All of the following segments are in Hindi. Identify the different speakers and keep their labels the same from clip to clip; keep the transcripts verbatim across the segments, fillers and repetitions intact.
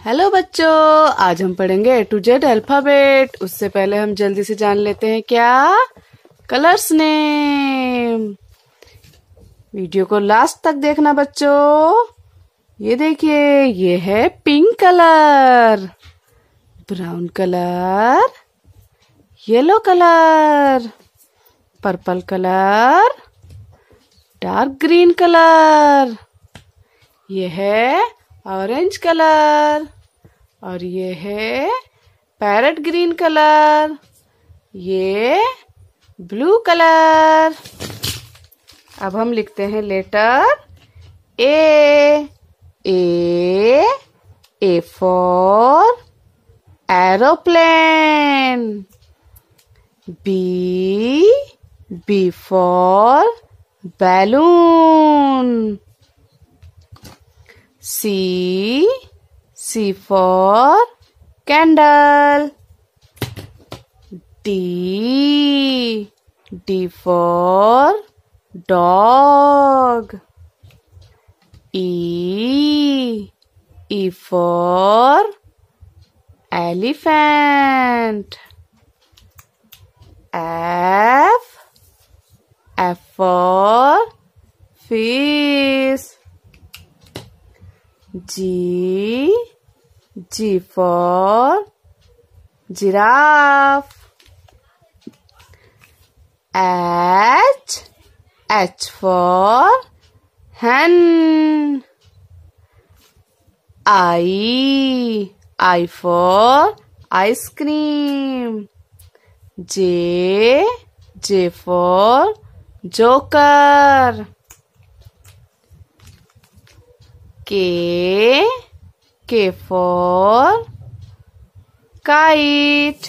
Speaker 1: हेलो बच्चों, आज हम पढ़ेंगे ए टू जेड अल्फाबेट। उससे पहले हम जल्दी से जान लेते हैं क्या कलर्स नेम। वीडियो को लास्ट तक देखना बच्चों। ये देखिए, ये है pink colour, brown colour, yellow colour, purple colour, dark green colour, ये है ऑरेंज कलर, और ये है पैरेट ग्रीन कलर, ये ब्लू कलर। अब हम लिखते हैं letter A. A A for aeroplane. B B for balloon. C C for candle. D D for dog. E E for elephant. F F for fish. G G for giraffe. H H for hen. I I for ice cream. J J for joker. K K for kite.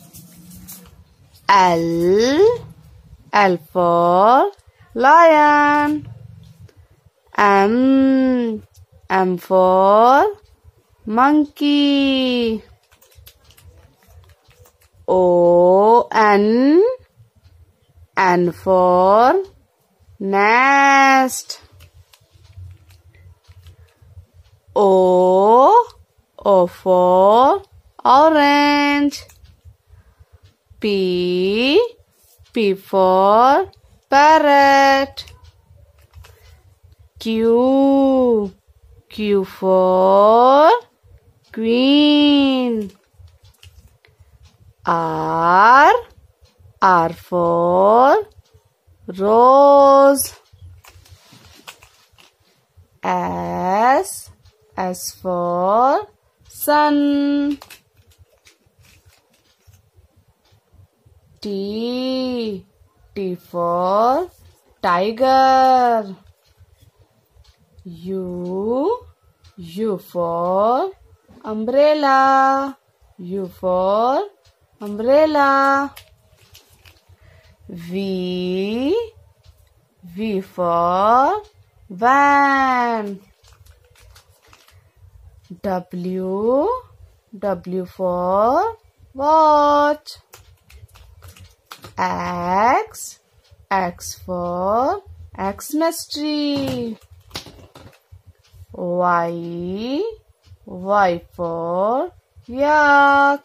Speaker 1: L L for lion. M M for monkey. O N N for nest. O O for orange. P P for parrot. Q Q for queen. R R for rose. S S for sun. T T for tiger. U U for umbrella. U for umbrella. V V for van. W W for watch. X X for Xmas tree. Y Y for yak.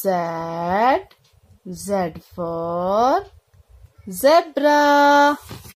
Speaker 1: Z Z for zebra.